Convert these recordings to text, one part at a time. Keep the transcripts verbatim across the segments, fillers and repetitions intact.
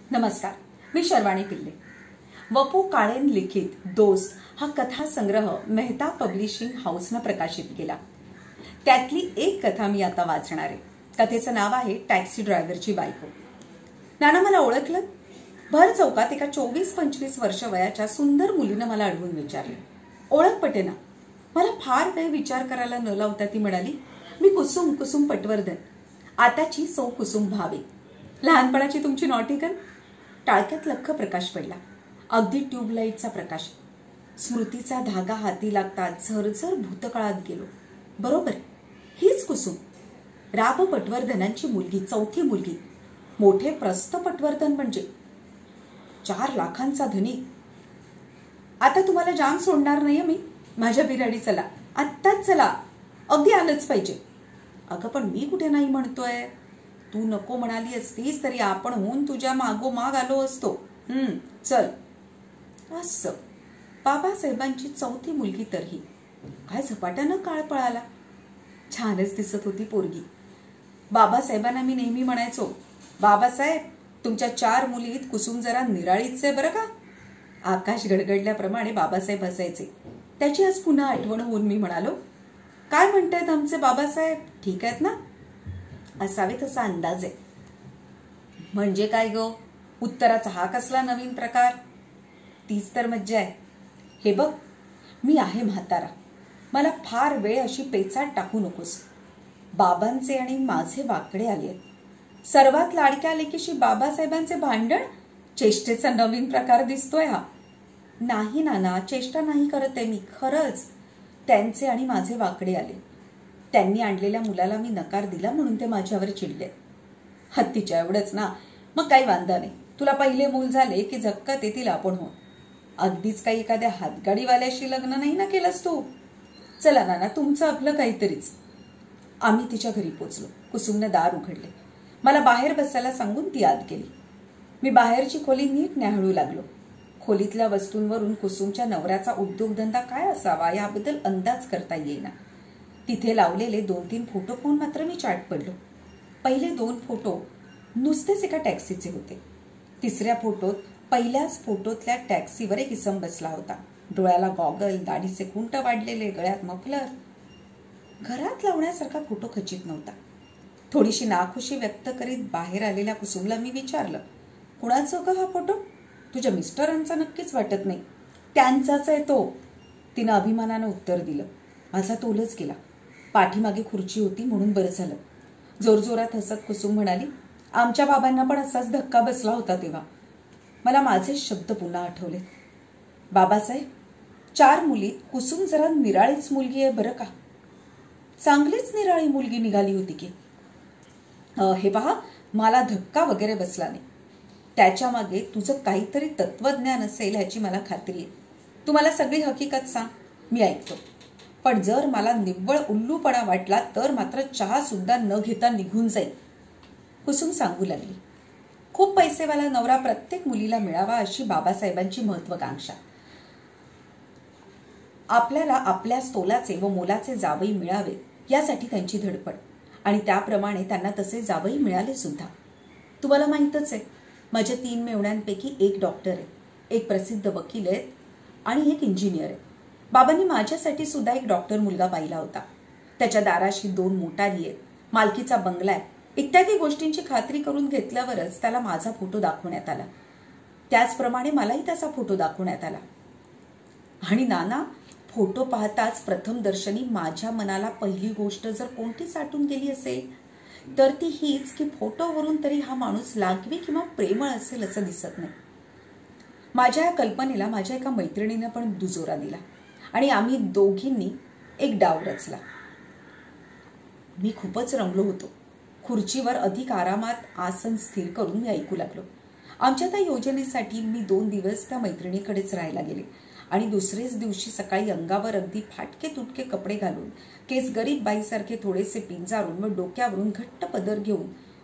नमस्कार, मी शर्वाणी पिल्ले. वपू काळेन लिखित दोस्त हा कथा संग्रह मेहता पब्लिशिंग हाऊसनं प्रकाशित केला. त्यातली एक कथा मी आता वाचणार आहे. कथेचं नाव आहे टॅक्सी ड्रायव्हरची बायको. नाना मला ओळखलं? भर चौकात एका चोवीस पंचवीस वर्ष वयाच्या सुंदर मुलीनं मला अडवून विचारले. ओळख पटेना. मला फार वेळ विचार करायला न लावता ती म्हणाली, मी कुसुम कुसुम पटवर्धन, आताची सौ कुसुम भावे. लहानपणाची तुमची नॉटिकल. टाळक्यात लख्ख प्रकाश पडला, अगदी ट्यूबलाईटचा प्रकाश. स्मृतीचा धागा हाती लागतात झरझर भूतकाळात गेलो. बरोबर, हीच कुसुम, राब पटवर्धनांची मुलगी, चौथी मुलगी. मोठे प्रस्त पटवर्धन म्हणजे चार लाखांचा धनिक. आता तुम्हाला जाम सोडणार नाही मी. माझ्या बिराडी चला, आत्ताच चला, अगदी आलंच पाहिजे. अगं पण मी कुठे नाही म्हणतोय. तू नको म्हणाली असतीस तरी आपण होऊन तुझ्या मागोमाग आलो असतो. हम्म चल. असं बाबासाहेबांची चौथी मुलगी तरही काय झपाट्यानं काळ पळाला. छानच दिसत होती पोरगी. बाबासाहेबांना मी नेहमी म्हणायचो, बाबासाहेब तुमच्या चार मुलीत कुसुम जरा निराळीच आहे बरं का. आकाश गडगडल्याप्रमाणे बाबासाहेब हसायचे. त्याची आज पुन्हा आठवण होऊन मी म्हणालो, काय म्हणतायत आमचे बाबासाहेब, ठीक आहेत ना? असावे तसा अंदाज आहे. म्हणजे काय गो, उत्तराचा हा कसला नवीन प्रकार? तीच तर मज्जा आहे. हे बघ, मी आहे म्हातारा. मला फार वेळ अशी पेचाट टाकू नकोस. बाबांचे आणि माझे वाकडे आले. सर्वात लाडक्या लेकीशी बाबासाहेबांचे भांडण, चेष्टेचा नवीन प्रकार दिसतोय हा. नाही नाना, चेष्टा नाही करत आहे मी. खरंच त्यांचे आणि माझे वाकडे आले. त्यांनी आणलेल्या मुलाला मी नकार दिला म्हणून ते माझ्यावर चिडले. हत्तीच्या एवढंच ना, मग काही वांदा नाही. तुला पहिले मूल झाले की झक्कत येतील आपण हो. अगदीच काही एखाद्या हातगाडीवाल्याशी लग्न नाही ना केलंस तू. चला नाना, तुमचं आपलं काहीतरीच. आम्ही तिच्या घरी पोचलो. कुसुमने दार उघडले. मला बाहेर बसायला सांगून ती आत गेली. मी बाहेरची खोली नीट न्याहाळू लागलो. खोलीतल्या वस्तूंवरून कुसुमच्या नवऱ्याचा उद्योगधंदा काय असावा याबद्दल अंदाज करता येईना. तिथे लावलेले दोन तीन फोटो पाहून मात्र मी चाट पडलो. पहिले दोन फोटो नुसतेच एका टॅक्सीचे होते. तिसऱ्या फोटोत पहिल्याच फोटोतल्या टॅक्सीवर एक इसम बसला होता. डोळ्याला गॉगल, दाढीचे खुंट वाढलेले, गळ्यात मफलर. घरात लावण्यासारखा फोटो खचित नव्हता. थोडीशी नाखुशी व्यक्त करीत बाहेर आलेल्या कुसुमला मी विचारलं, कुणाचा ग हा फोटो? तुझ्या मिस्टरांचा नक्कीच वाटत नाही. त्यांचाच आहे तो, तिनं अभिमानानं उत्तर दिलं. माझा तोलच गेला. पाठीमागे खुर्ची होती म्हणून बरं झालं. जोरजोरात हसत कुसुम म्हणाली, आमच्या बाबांना पण असाच धक्का बसला होता तेव्हा. मला माझे शब्द पुन्हा आठवले. बाबासाहेब, चार मुलीत कुसुम जरा निराळीच मुलगी आहे बरं का. चांगलीच निराळी मुलगी निघाली होती की. हे पहा, मला धक्का वगैरे बसला नाही. त्याच्या मागे तुझं काहीतरी तत्वज्ञान असेल ह्याची मला खात्री आहे. तू मला सगळी हकीकत सांग, मी ऐकतो. पण जर मला निव्वळ उल्लूपणा वाटला तर मात्र चहा सुद्धा न घेता निघून जाईल. कुसुम सांगू लागली, खूप पैसेवाला नवरा प्रत्येक मुलीला मिळावा अशी बाबासाहेबांची महत्वाकांक्षा. आपल्याला आपल्या तोलाचे व मोलाचे जावई मिळावे यासाठी त्यांची धडपड. आणि त्याप्रमाणे त्यांना तसे जावई मिळाले सुद्धा. तुम्हाला माहीतच आहे, माझ्या तीन मेवण्यांपैकी एक डॉक्टर आहे, एक प्रसिद्ध वकील आहे आणि एक इंजिनियर आहे. बाबांनी माझ्यासाठी सुद्धा एक डॉक्टर मुलगा पाहिला होता. त्याच्या दाराशी दोन मोटारी आहेत, मालकीचा बंगला आहे, इत्यादी गोष्टींची खात्री करून घेतल्यावरच त्याला माझा फोटो दाखवण्यात आला. त्याचप्रमाणे मलाही त्याचा फोटो दाखवण्यात आला. आणि नाना, फोटो पाहताच प्रथम दर्शनी माझ्या मनाला पहिली गोष्ट जर कोणती साठून गेली असेल तर ती हीच की फोटोवरून तरी हा माणूस लागवी किंवा प्रेमळ असेल असं दिसत नाही. माझ्या या कल्पनेला माझ्या एका मैत्रिणीनं पण दुजोरा दिला आणि आम्ही दोघींनी एक डाव रचला. मी खूपच रंगलो होतो. खुर्चीवर अधिक आरामात आसन स्थिर करून मी ऐकू लागलो. आमच्या त्या योजनेसाठी मी दोन दिवस त्या मैत्रिणीकडेच राहायला गेले आणि दुसरेच दिवशी सकाळी अंगावर अगदी फाटके तुटके कपडे घालून, केस गरीब बाईसारखे थोडेसे पिंजारून व डोक्यावरून घट्ट पदर घेऊन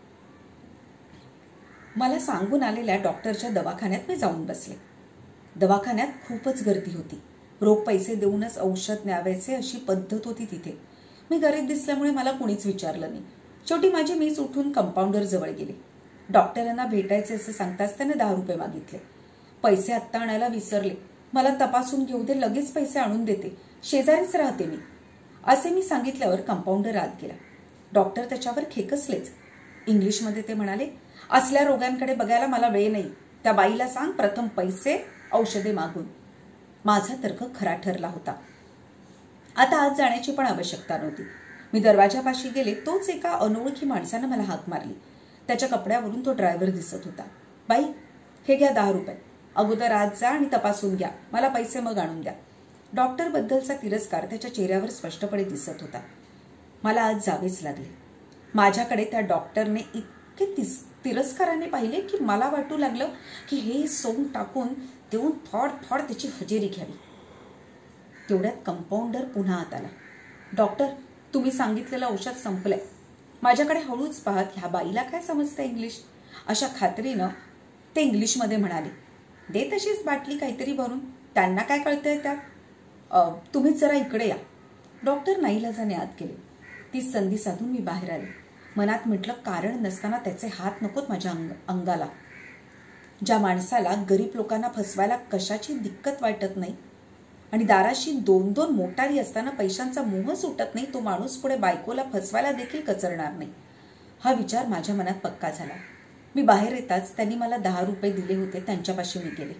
मला सांगून आलेल्या डॉक्टरच्या दवाखान्यात मी जाऊन बसले. दवाखान्यात खूपच गर्दी होती. रोख पैसे देऊनच औषध न्यावायचे अशी पद्धत होती तिथे. मी गरीब दिसल्यामुळे मला कुणीच विचारलं नाही. शेवटी माझी मीच उठून कंपाऊंडर जवळ गेले. डॉक्टरांना भेटायचे असे सांगताच त्याने दहा रुपये मागितले. पैसे आत्ता आणायला विसरले. मला तपासून घेऊ दे, लगेच पैसे आणून देते, शेजारीच राहते मी, असे मी सांगितल्यावर कंपाऊंडर आत गेला. डॉक्टर त्याच्यावर खेकसलेच. इंग्लिशमध्ये ते म्हणाले, असल्या रोगांकडे बघायला मला वेळ नाही. त्या बाईला सांग प्रथम पैसे, औषधे मागून. माझा तर्क खरा ठरला होता. आता आत जाण्याची पण आवश्यकता नव्हती. मी दरवाजापाशी गेले. तोच एका अनोळखी माणसानं मला हाक मारली. त्याच्या कपड्यावरून तो ड्रायव्हर दिसत होता. बाई, हे घ्या दहा रुपये. अगोदर आत जा आणि तपासून घ्या. मला पैसे मग आणून द्या. डॉक्टर बद्दलचा तिरस्कार त्याच्या चेहऱ्यावर स्पष्टपणे दिसत होता. मला आज जावेच लागले. माझ्याकडे त्या डॉक्टरने इतके तिरस्काराने पाहिले की मला वाटू लागलं की हे सोंग टाकून देऊन थोड थोड त्याची हजेरी घ्यावी. तेवढ्यात कंपाऊंडर पुन्हा आत आला. डॉक्टर, तुम्ही सांगितलेलं औषध संपलंय. माझ्याकडे हळूच पाहत, ह्या बाईला काय समजतं इंग्लिश, अशा खात्रीनं ते इंग्लिशमध्ये म्हणाले. दे तशीच बाटली काहीतरी भरून, त्यांना काय कळतंय त्यात. तुम्हीच जरा इकडे या. डॉक्टर नाईलाजाने आत गेले. ती संधी साधून मी बाहेर आले. मनात म्हटलं, कारण नसताना त्याचे हात नकोत माझ्या अंग अंगाला. ज्या माणसाला गरीब लोकांना फसवायला कशाची दिक्कत वाटत नाही आणि दाराशी दोन दोन मोटारी असताना पैशांचा मोह सुटत नाही, तो माणूस पुढे बायकोला फसवायला देखील कचरणार नाही. हा विचार माझ्या मनात पक्का झाला. मी बाहेर येताच त्यांनी मला दहा रुपये दिले होते. त्यांच्यापाशी मी गेले.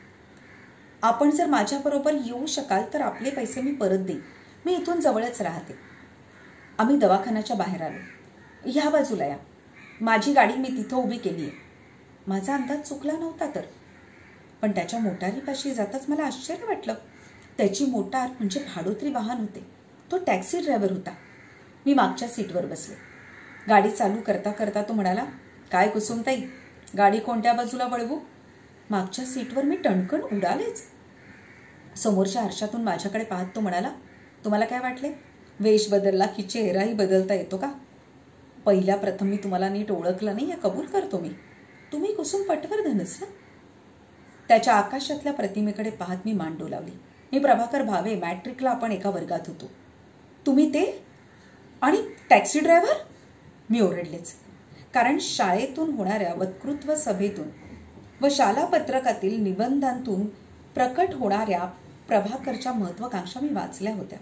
आपण जर माझ्याबरोबर येऊ शकाल तर आपले पैसे मी परत देईन. मी इथून जवळच राहते. आम्ही दवाखान्याच्या बाहेर आलो. ह्या बाजूला या. माझी गाडी मी तिथं उभी केली आहे. माझा अंदाज चुकला नव्हता तर. पण त्याच्या मोटारीपाशी जाताच मला आश्चर्य वाटलं. त्याची मोटार म्हणजे भाडोत्री वाहन होते. तो टॅक्सी ड्रायव्हर होता. मी मागच्या सीटवर बसले. गाडी चालू करता करता तो म्हणाला, काय कुसुमताई, गाडी कोणत्या बाजूला वळवू. मागच्या सीटवर मी टणकन उडालेच. समोरच्या आरशातून माझ्याकडे पाहत तो म्हणाला, तुम्हाला काय वाटले, वेश बदलला की चेहराही बदलता येतो का. पहिल्या प्रथम मी तुम्हाला नीट ओळखलं नाही, हे कबूल करतो मी. तुम्ही कुसुम पटवर्धनच ना. त्याच्या आकाशातल्या प्रतिमेकडे पाहत मी मान डोलावली. मी प्रभाकर भावे, मॅट्रिकला आपण एका वर्गात होतो. तुम्ही ते आणि टॅक्सी ड्रायव्हर. मी ओरडलेच. कारण शाळेतून होणाऱ्या वक्तृत्व सभेतून व शाला पत्रकातील निबंधांतून प्रकट होणाऱ्या प्रभाकरच्या महत्वाकांक्षा मी वाचल्या होत्या.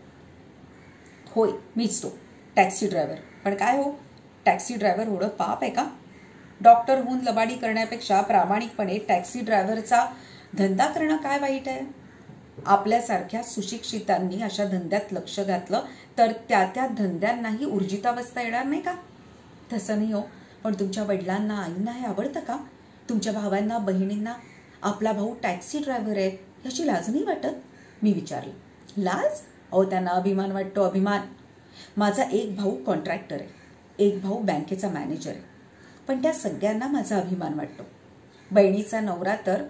होय, मीच तो टॅक्सी ड्रायव्हर. पण काय हो, टॅक्सी ड्रायव्हर होणं पाप आहे का. डॉक्टर होऊन लबाडी करण्यापेक्षा प्रामाणिकपणे टॅक्सी ड्रायव्हरचा धंदा करणं काय वाईट आहे. आपल्यासारख्या सुशिक्षितांनी अशा धंद्यात लक्ष घातलं तर त्या त्या धंद्यांनाही ऊर्जितावस्था येणार नाही का. तसं नाही हो. पण तुमच्या वडिलांना, आईंना हे आवडतं का. तुमच्या भावांना, बहिणींना आपला भाऊ टॅक्सी ड्रायव्हर आहे याची लाज नाही वाटत. मी विचारलं. लाज? अहो, त्यांना अभिमान वाटतो, अभिमान. माझा एक भाऊ कॉन्ट्रॅक्टर आहे, एक भाऊ बँकेचा मॅनेजर आहे. पण त्या सगळ्यांना माझा अभिमान वाटतो. बहिणीचा नवरा तर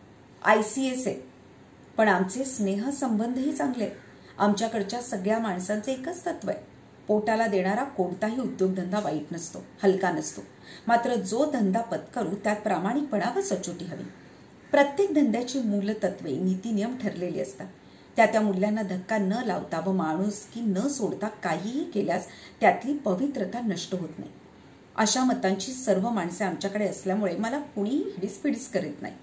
आय सी एस आहे. पण आमचे स्नेहसंबंधही चांगले. आमच्याकडच्या सगळ्या माणसांचे एकच तत्व आहे, पोटाला देणारा कोणताही उद्योगधंदा वाईट नसतो, हलका नसतो. मात्र जो धंदा पत्करू त्यात प्रामाणिकपणा व सचोटी हवी. प्रत्येक धंद्याची मूलतत्वे, नीतिनियम ठरलेली असतात. त्या त्या मूल्यांना धक्का न लावता व माणुसकी न सोडता काहीही केल्यास त्यातली पवित्रता नष्ट होत नाही. अशा मतांची सर्व माणसे आमच्याकडे असल्यामुळे मला कुणीही हिडीसपिडीस करीत नाही.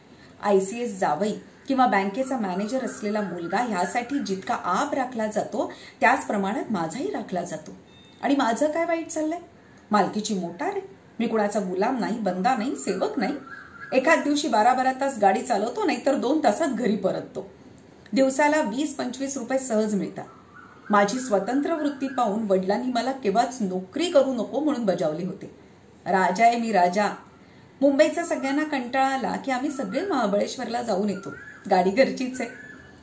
आय सी एस जावई किंवा बँकेचा मॅनेजर असलेला मुलगा ह्यासाठी जितका आप राखला जातो त्याच प्रमाणात माझाही राखला जातो. आणि माझं काय वाईट चाललंय. मालकीची मोटार आहे. मी कुणाचा गुलाम नाही, बंदा नाही, सेवक नाही. एखाद दिवशी बारा बारा तास गाडी चालवतो, नाहीतर दोन तासात घरी परततो. दिवसाला वीस पंचवीस रुपये सहज मिळतात. माझी स्वतंत्र वृत्ती पाहून वडिलांनी मला केव्हाच नोकरी करू नको म्हणून बजावले होते. राजा आहे मी, राजा. मुंबईचा सगळ्यांना कंटाळा आला की आम्ही सगळे महाबळेश्वरला जाऊन येतो. गाडी घरचीच आहे.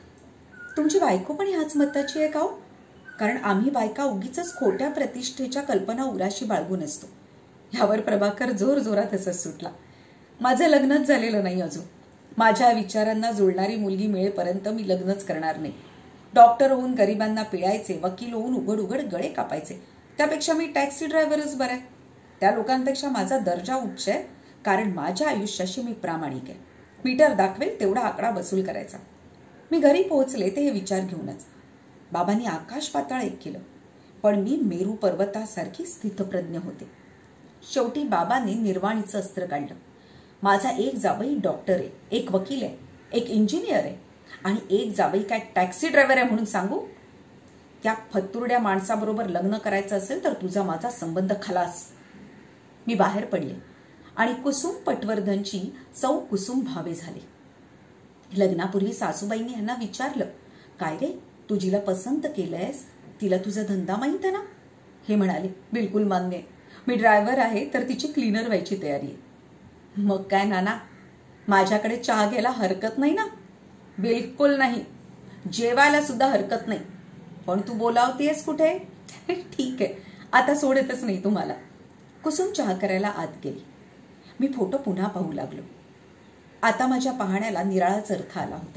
तुमची बायको पण ह्याच मताची आहे का हो. कारण आम्ही बायका उगीच खोट्या प्रतिष्ठेच्या कल्पना उराशी बाळगून असतो. ह्यावर प्रभाकर जोर जोरात हसत सुटला. माझं लग्नच झालेलं नाही अजून. माझ्या विचारांना जुळणारी मुलगी मिळेपर्यंत मी लग्नच करणार नाही. डॉक्टर होऊन गरिबांना पिळायचे, वकील होऊन उघड उघड गळे कापायचे, त्यापेक्षा मी टॅक्सी ड्रायव्हरच बरं आहे. त्या लोकांपेक्षा माझा दर्जा उच्च आहे, कारण माझ्या आयुष्याशी मी प्रामाणिक आहे. मीटर दाखवेल तेवढा आकडा वसूल करायचा. मी घरी पोहोचले ते हे विचार घेऊनच. बाबांनी आकाश पाताळ एक केलं, पण मी मेरू पर्वतासारखी स्थितप्रज्ञ होते. शेवटी बाबांनी निर्वाणीचं अस्त्र काढलं. माझा एक जावई डॉक्टर आहे, एक वकील आहे, एक इंजिनियर आहे आणि एक जावई काय टॅक्सी ड्रायव्हर आहे म्हणून सांगू? त्या फत्तुरड्या माणसाबरोबर लग्न करायचं असेल तर तुझा माझा संबंध खलास. मी बाहेर पडले आणि कुसुम पटवर्धनची सौ कुसुम भावे झाली. लग्नापूर्वी सासूबाईंनी यांना विचारलं, काय रे, तू जिला पसंत केलंयस तिला तुझा धंदा माहित आहे ना? हे म्हणाले, बिलकुल मान्य आहे. मी ड्रायव्हर आहे तर तिची क्लीनर व्हायची तयारी आहे. मग काय नाना, माझ्याकडे चहा घ्यायला हरकत नाही ना? बिलकुल नाही. जेवायला सुद्धा हरकत नाही. पण तू बोलावतेस कुठे? ठीक आहे, आता सोडतच नाही तुम्हाला. कुसुम चहा करायला आत गेली. मी फोटो पुन्हा पाहू लागलो. आता माझ्या पाहण्याला निराळाच अर्थ आला होता.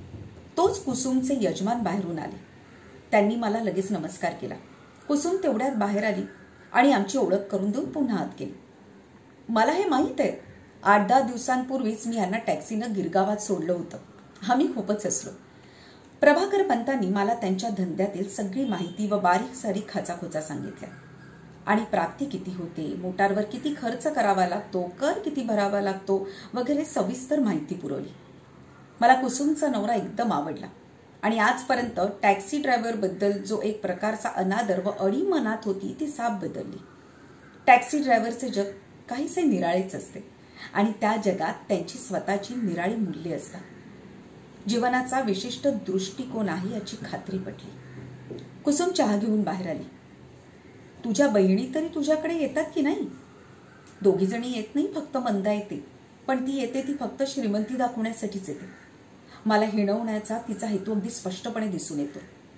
तोच कुसुमचे यजमान बाहेरून आले. त्यांनी मला लगेच नमस्कार केला. कुसुम तेवढ्यात बाहेर आली आणि आमची ओळख करून देऊन पुन्हा आत गेली. मला हे माहीत आहे, आठ दहा दिवसांपूर्वीच मी यांना टॅक्सीनं गिरगावात सोडलं होतं. आम्ही खूपच हसलो. प्रभाकर पंतांनी मला त्यांच्या धंद्यातील सगळी माहिती व बारीक सारीक खाचाखोचा सांगितल्या आणि प्राप्ती किती होते, मोटारवर किती खर्च करावा लागतो, कर किती भरावा लागतो वगैरे सविस्तर माहिती पुरवली. मला कुसुमचा नवरा एकदम आवडला आणि आजपर्यंत टॅक्सी ड्रायव्हरबद्दल जो एक प्रकारचा अनादर व अडी मनात होती ती साफ बदलली. टॅक्सी ड्रायव्हरचे जग काहीसे निराळेच असते आणि त्या जगात त्यांची स्वतःची निराळी मूल्ये असतात. जीवनाचा विशिष्ट दृष्टिकोन आहे याची खात्री पटली. कुसुम चहा घेऊन बाहेर आली. तुझ्या बहिणी तरी तुझ्याकडे येतात की नाही? दोघी जणी येत नाही, फक्त मंदा येते. पण ती येते ती फक्त श्रीमंती दाखवण्यासाठीच येते. मला हिणवण्याचा तिचा हेतू अगदी स्पष्टपणे दिसून येतो.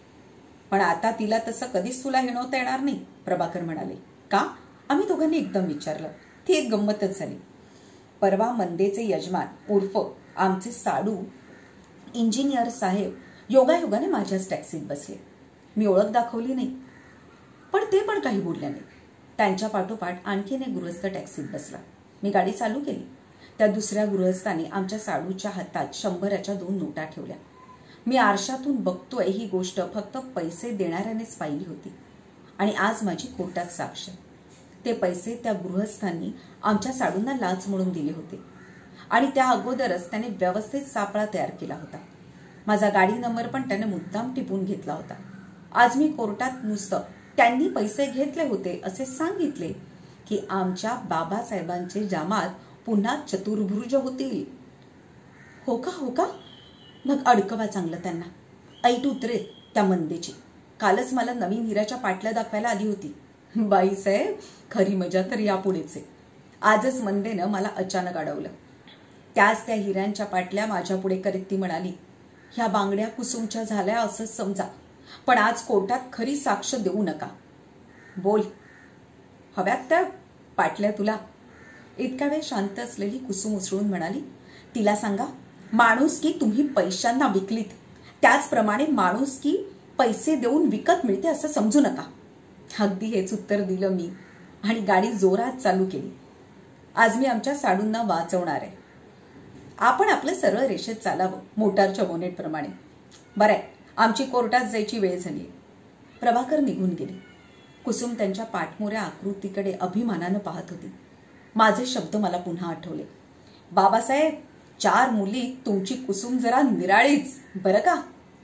पण आता तिला तसं कधीच तुला हिणवता येणार नाही, प्रभाकर म्हणाले. का? आम्ही दोघांनी एकदम विचारलं. ती एक गंमतच झाली. परवा मंदेचे यजमान उर्फ आमचे साडू इंजिनियर साहेब योगायोगाने माझ्याच टॅक्सीत बसले. मी ओळख दाखवली नाही, पण ते पण काही बोलले नाही. त्यांच्या पाठोपाठ आणखीन एक गृहस्थ टॅक्सीत बसला. मी गाडी चालू केली. त्या दुसऱ्या गृहस्थाने आमच्या साडूच्या हातात शंभराच्या दोन नोटा ठेवल्या. मी आरशातून बघतोय ही गोष्ट फक्त पैसे देणाऱ्यानेच पाहिली होती आणि आज माझी कोर्टात साक्ष. ते पैसे त्या गृहस्थांनी आमच्या साडूंना लाच म्हणून दिले होते आणि त्या अगोदरच त्याने व्यवस्थित सापळा तयार केला होता. माझा गाडी नंबर पण त्याने मुद्दाम टिपून घेतला होता. आज मी कोर्टात नुसतं त्यांनी पैसे घेतले होते असे सांगितले की आमच्या बाबासाहेबांचे जामात पुन्हा चतुर्भुज होतील. हो का? हो का? मग अडकवा चांगलं त्यांना. ऐट उतरे त्या मंदेची. कालच मला नवीन हिऱ्याच्या पाटल्या दाखवायला आली होती. बाईसाहेब, खरी मजा तर यापुढेच आहे. आजच मंदेनं मला अचानक अडवलं. त्याच त्या हिऱ्यांच्या पाटल्या माझ्या पुढे करीत ती म्हणाली, ह्या बांगड्या कुसुमच्या झाल्या असंच समजा, पण आज कोर्टात खरी साक्ष देऊ नका. बोल, हव्यात त्या पाटल्या तुला? इतका वेळ शांत असलेली कुसुम उसळून म्हणाली, तिला सांगा, माणुसकी तुम्ही पैशांना विकलीत, त्याचप्रमाणे माणुसकी पैसे देऊन विकत मिळते असं समजू नका. अगदी हेच उत्तर दिलं मी आणि गाडी जोरात चालू केली. आज मी आमच्या साडूंना वाचवणार आहे. आपण आपलं सरळ रेषेत चालावं, मोटारच्या बोनेटप्रमाणे. बरं आहे, आमची कोर्टात जायची वेळ झाली. प्रभाकर निघून गेले. कुसुम त्यांच्या पाठमोऱ्या आकृतीकडे अभिमानानं पाहत होती. माझे शब्द मला पुन्हा आठवले. बाबासाहेब, चार मुली तुमची कुसुम जरा निराळीच बरं का?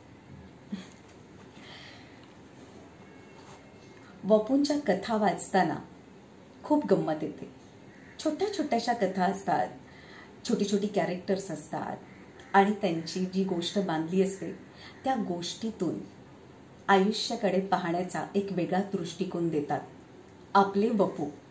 वपूंच्या कथा वाचताना खूप गंमत येते. छोट्या छोट्याशा कथा असतात, छोटी छोटी कॅरेक्टर्स असतात आणि त्यांची जी गोष्ट बांधली असते त्या गोष्टीतून आयुष्याकडे पाहण्याचा एक वेगळा दृष्टिकोन देतात. आपले वपू